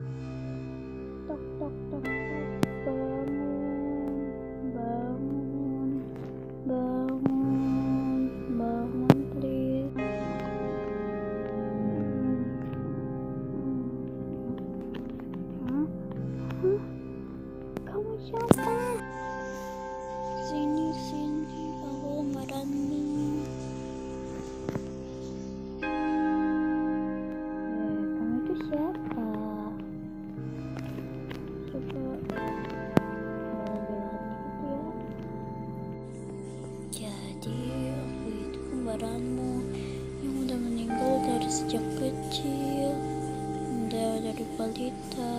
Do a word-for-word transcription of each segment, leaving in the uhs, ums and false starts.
Tok tok tok tok. Bangun, bangun, bangun, bangun please. Hah? Hah? Kamu siapa? Sini sini, aku berani. Eh, kamu itu siapa? Coba bilang gitu ya. Jadi aku itu kembaranmu yang udah meninggal dari sejak kecil, udah dari balita.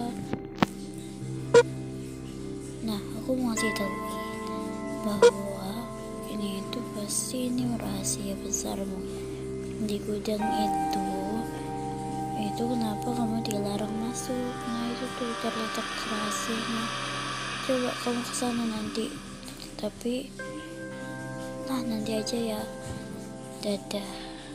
Nah, aku mau kasih tahu bahwa ini itu pasti ini rahasia besarmu. Di gudang itu, itu kenapa kamu dilarang masuk? Nah, itu tuh terletak rahasianya. Coba kamu kesana nanti. Tapi, nah nanti aja ya. Dadah.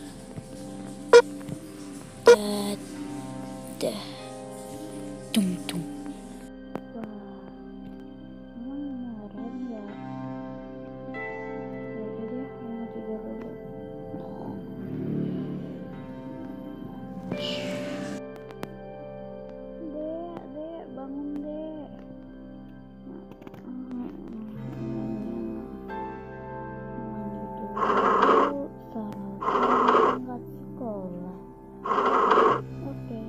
Dadah. Tung tung. Wah, emang beneran ya? Yaudah deh, kamu tidur dulu. Dek, dek, bangun dek. Mandi dulu, sarapan, berangkat sekolah. Oke.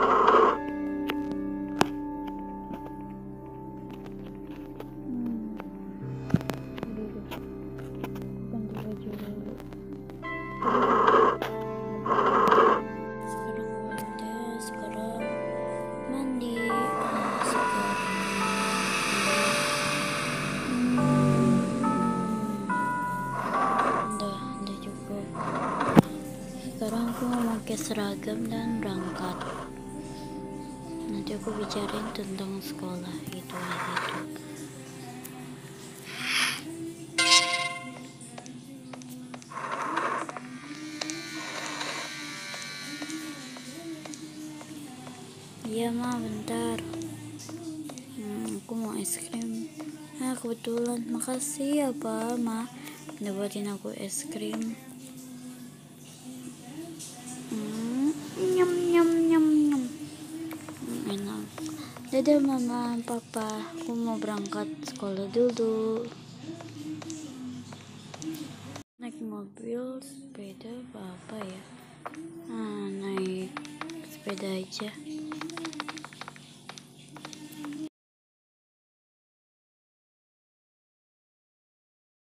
Hmm, udah deh, ganti baju dulu. Sekarang udah, sekarang mandi. Ah, sekarang hmm, udah, udah cukup. Sekarang aku mau pakai seragam dan berangkat. Nanti aku bicarain tentang sekolah itu gitu. Iya ma, bentar. Hmm, aku mau es krim. Nah kebetulan, makasih ya pak ma, udah buatin aku es krim. Hmm, nyam nyam nyam nyam. Hmm, enak. Dadah mama, papa, aku mau berangkat sekolah dulu. Naik mobil, sepeda, apa apa ya? Nah, naik sepeda aja.